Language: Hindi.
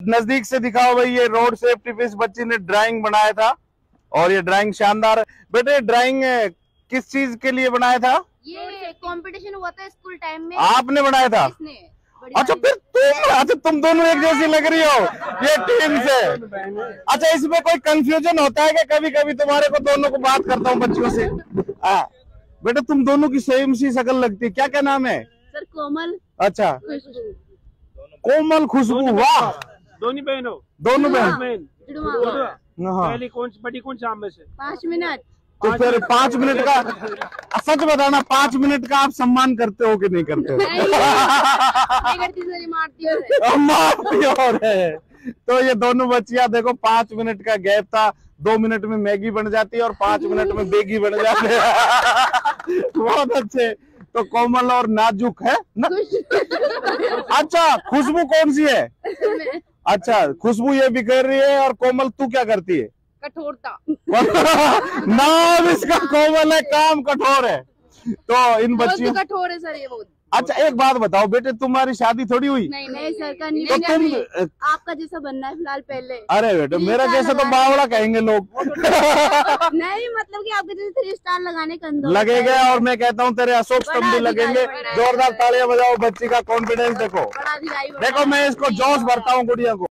नजदीक से दिखाओ भाई, ये रोड सेफ्टी पे इस बच्ची ने ड्राइंग बनाया था और ये ड्राइंग शानदार है। बेटे ड्राइंग किस चीज के लिए बनाया था? ये कंपटीशन हुआ था स्कूल टाइम में। आपने बनाया था? अच्छा फिर तुम दोनों एक जैसी लग रही हो ये टीम से। अच्छा इसमें कोई कंफ्यूजन होता है क्या? कभी कभी तुम्हारे को दोनों को बात करता हूँ बच्चों से। बेटा तुम दोनों की सेम सी शक्ल लगती है, क्या क्या नाम है? सर कोमल। अच्छा कोमल खुशबू, वाह। दोनों बहनों, दोनों बहन। पहली कौन सी बड़ी, कौन सी आम में से? 5 मिनट। तो फिर 5 मिनट का सच बताना, 5 मिनट का आप सम्मान करते हो कि नहीं करते हो? मारती और है। तो ये दोनों बच्चियां देखो, 5 मिनट का गैप था, 2 मिनट में मैगी बन जाती है और 5 मिनट में बेगी बन जाते हैं। बहुत अच्छे। तो कोमल और नाजुक है ना? अच्छा खुशबू कौन सी है? अच्छा खुशबू ये भी कर रही है, और कोमल तू क्या करती है? कठोरता। नाम इसका कोमल है, काम कठोर है। तो इन बच्चियों कठोर है सर ये बहुत। अच्छा एक बात बताओ बेटे, तुम्हारी शादी थोड़ी हुई? नहीं सर का नहीं। तो तुम आपका जैसा बनना है फिलहाल पहले। अरे बेटे मेरा जैसा तो बावड़ा कहेंगे लोग। नहीं मतलब कि आपके जैसे 3 स्टार लगाने का लगेगा, और मैं कहता हूँ तेरे अशोक स्तंभ भी लगेंगे। जोरदार तालियां बजाओ, बच्ची का कॉन्फिडेंस देखो। देखो मैं इसको जोश भरता हूँ गुड़िया को।